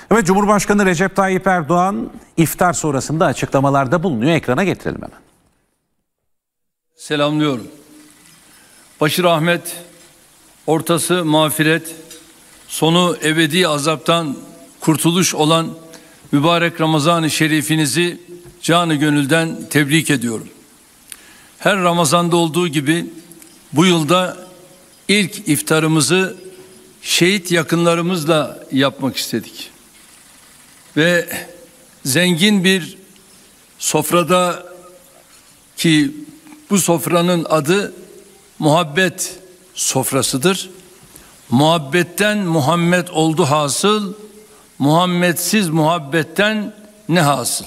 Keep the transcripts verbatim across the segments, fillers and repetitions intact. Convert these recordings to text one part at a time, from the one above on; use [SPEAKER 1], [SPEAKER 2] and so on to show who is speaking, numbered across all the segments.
[SPEAKER 1] Evet, Cumhurbaşkanı Recep Tayyip Erdoğan iftar sonrasında açıklamalarda bulunuyor. Ekrana getirelim hemen.
[SPEAKER 2] Selamlıyorum. Başı rahmet, ortası mağfiret, sonu ebedi azaptan kurtuluş olan mübarek Ramazan-ı Şerifinizi canı gönülden tebrik ediyorum. Her Ramazan'da olduğu gibi bu yılda ilk iftarımızı şehit yakınlarımızla yapmak istedik. Ve zengin bir sofrada, ki bu sofranın adı muhabbet sofrasıdır. Muhabbetten Muhammed oldu hasıl, Muhammedsiz muhabbetten ne hasıl?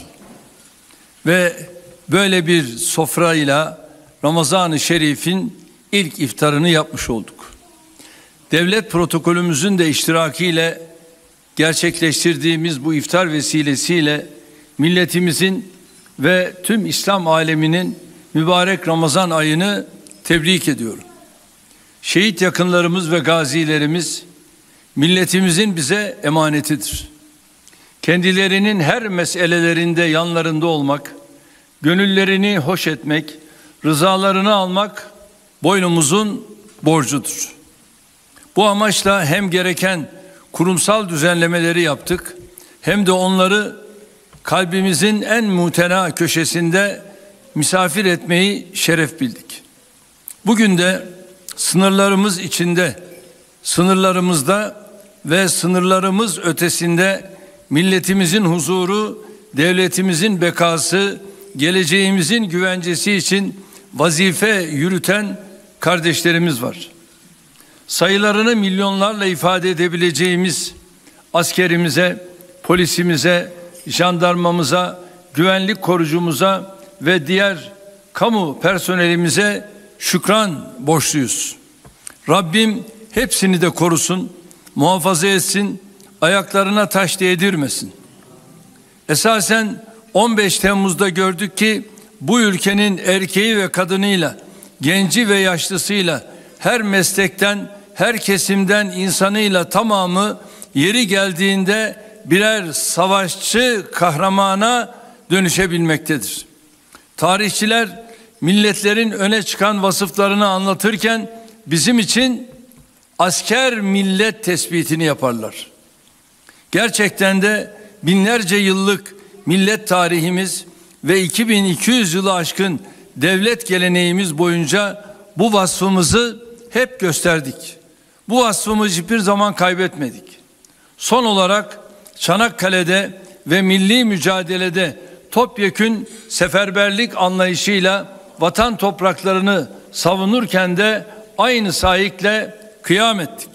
[SPEAKER 2] Ve böyle bir sofrayla Ramazan-ı Şerif'in ilk iftarını yapmış olduk. Devlet protokolümüzün de iştirakiyle gerçekleştirdiğimiz bu iftar vesilesiyle milletimizin ve tüm İslam aleminin mübarek Ramazan ayını tebrik ediyorum. Şehit yakınlarımız ve gazilerimiz milletimizin bize emanetidir. Kendilerinin her meselelerinde yanlarında olmak, gönüllerini hoş etmek, rızalarını almak boynumuzun borcudur. Bu amaçla hem gereken kurumsal düzenlemeleri yaptık, hem de onları kalbimizin en mutena köşesinde misafir etmeyi şeref bildik. Bugün de sınırlarımız içinde, sınırlarımızda ve sınırlarımız ötesinde milletimizin huzuru, devletimizin bekası, geleceğimizin güvencesi için vazife yürüten kardeşlerimiz var. Sayılarını milyonlarla ifade edebileceğimiz askerimize, polisimize, jandarmamıza, güvenlik korucumuza ve diğer kamu personelimize şükran borçluyuz. Rabbim hepsini de korusun, muhafaza etsin, ayaklarına taş değdirmesin. Esasen on beş Temmuz'da gördük ki bu ülkenin erkeği ve kadınıyla, genci ve yaşlısıyla, her meslekten, her kesimden insanıyla tamamı yeri geldiğinde birer savaşçı kahramana dönüşebilmektedir. Tarihçiler milletlerin öne çıkan vasıflarını anlatırken bizim için asker millet tespitini yaparlar. Gerçekten de binlerce yıllık millet tarihimiz ve iki bin iki yüz yılı aşkın devlet geleneğimiz boyunca bu vasfımızı hep gösterdik. Bu vasfımızı hiçbir zaman kaybetmedik. Son olarak Çanakkale'de ve milli mücadelede topyekün seferberlik anlayışıyla vatan topraklarını savunurken de aynı sahikle kıyam ettik.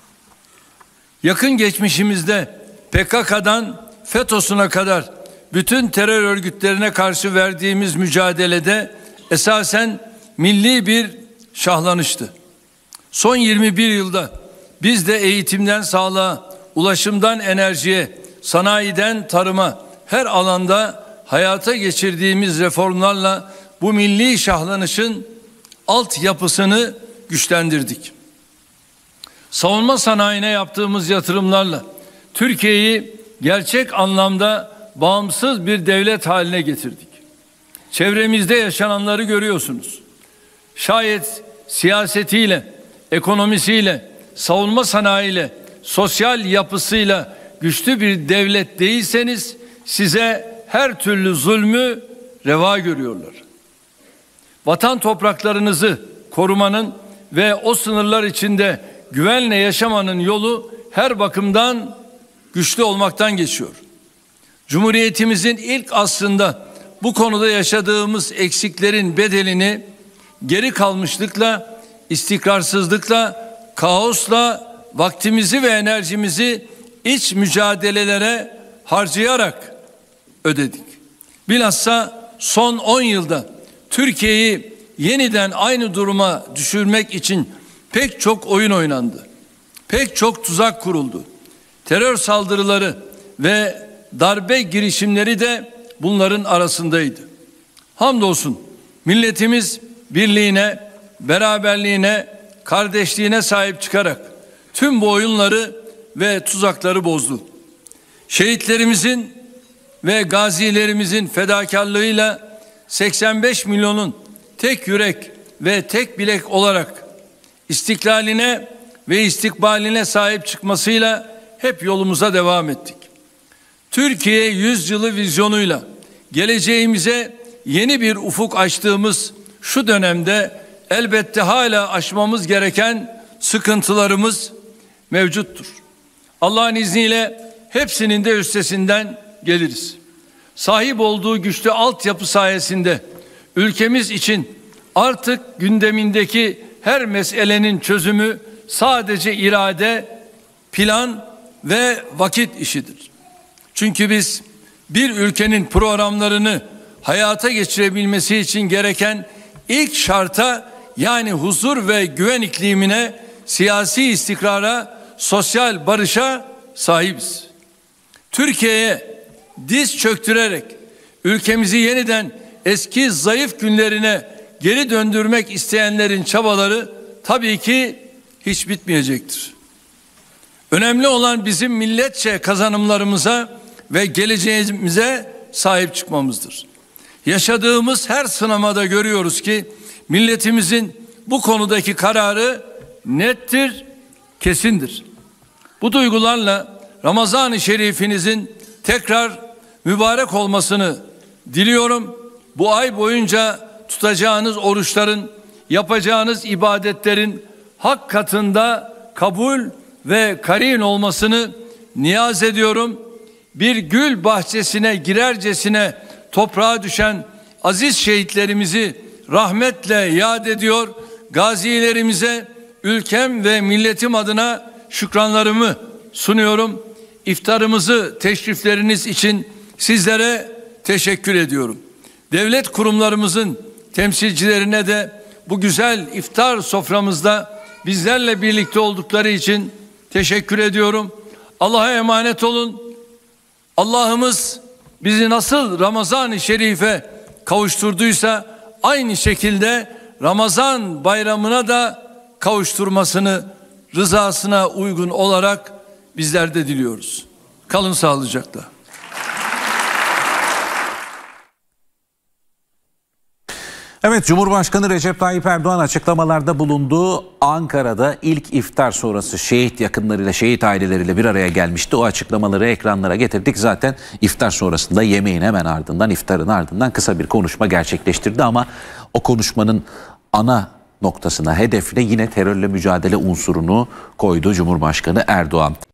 [SPEAKER 2] Yakın geçmişimizde P K K'dan FETÖ'süne kadar bütün terör örgütlerine karşı verdiğimiz mücadelede esasen milli bir şahlanıştı. Son yirmi bir yılda biz de eğitimden sağlığa, ulaşımdan enerjiye, sanayiden tarıma her alanda hayata geçirdiğimiz reformlarla bu milli şahlanışın altyapısını güçlendirdik. Savunma sanayine yaptığımız yatırımlarla Türkiye'yi gerçek anlamda bağımsız bir devlet haline getirdik. Çevremizde yaşananları görüyorsunuz. Şayet siyasetiyle, ekonomisiyle, savunma sanayiyle, sosyal yapısıyla güçlü bir devlet değilseniz size her türlü zulmü reva görüyorlar. Vatan topraklarınızı korumanın ve o sınırlar içinde güvenle yaşamanın yolu her bakımdan güçlü olmaktan geçiyor. Cumhuriyetimizin ilk aslında bu konuda yaşadığımız eksiklerin bedelini geri kalmışlıkla, istikrarsızlıkla, kaosla vaktimizi ve enerjimizi iç mücadelelere harcayarak ödedik. Bilhassa son on yılda Türkiye'yi yeniden aynı duruma düşürmek için pek çok oyun oynandı. Pek çok tuzak kuruldu. Terör saldırıları ve darbe girişimleri de bunların arasındaydı. Hamdolsun milletimiz birliğine, beraberliğine, kardeşliğine sahip çıkarak tüm bu oyunları ve tuzakları bozdu. Şehitlerimizin ve gazilerimizin fedakarlığıyla seksen beş milyonun tek yürek ve tek bilek olarak istiklaline ve istikbaline sahip çıkmasıyla hep yolumuza devam ettik. Türkiye yüzyılı vizyonuyla geleceğimize yeni bir ufuk açtığımız şu dönemde elbette hala aşmamız gereken sıkıntılarımız mevcuttur. Allah'ın izniyle hepsinin de üstesinden geliriz. Sahip olduğu güçlü altyapı sayesinde ülkemiz için artık gündemindeki her meselenin çözümü sadece irade, plan ve vakit işidir. Çünkü biz bir ülkenin programlarını hayata geçirebilmesi için gereken ilk şarta, yani huzur ve güven iklimine, siyasi istikrara, sosyal barışa sahibiz. Türkiye'ye diz çöktürerek ülkemizi yeniden eski zayıf günlerine geri döndürmek isteyenlerin çabaları tabii ki hiç bitmeyecektir. Önemli olan bizim milletçe kazanımlarımıza ve geleceğimize sahip çıkmamızdır. Yaşadığımız her sınamada görüyoruz ki milletimizin bu konudaki kararı nettir, kesindir. Bu duygularla Ramazan-ı Şerif'inizin tekrar mübarek olmasını diliyorum. Bu ay boyunca tutacağınız oruçların, yapacağınız ibadetlerin hak katında kabul ve karin olmasını niyaz ediyorum. Bir gül bahçesine girercesine toprağa düşen aziz şehitlerimizi rahmetle yad ediyor. Gazilerimize ülkem ve milletim adına şükranlarımı sunuyorum. İftarımızı teşrifleriniz için sizlere teşekkür ediyorum. Devlet kurumlarımızın temsilcilerine de bu güzel iftar soframızda bizlerle birlikte oldukları için teşekkür ediyorum. Allah'a emanet olun. Allah'ımız bizi nasıl Ramazan-ı Şerif'e kavuşturduysa aynı şekilde Ramazan bayramına da kavuşturmasını rızasına uygun olarak bizler de diliyoruz. Kalın sağlıcakla.
[SPEAKER 1] Evet, Cumhurbaşkanı Recep Tayyip Erdoğan açıklamalarda bulunduğu Ankara'da ilk iftar sonrası şehit yakınlarıyla, şehit aileleriyle bir araya gelmişti. O açıklamaları ekranlara getirdik. Zaten iftar sonrasında yemeğin hemen ardından, iftarın ardından kısa bir konuşma gerçekleştirdi ama o konuşmanın ana noktasına, hedefine yine terörle mücadele unsurunu koydu Cumhurbaşkanı Erdoğan.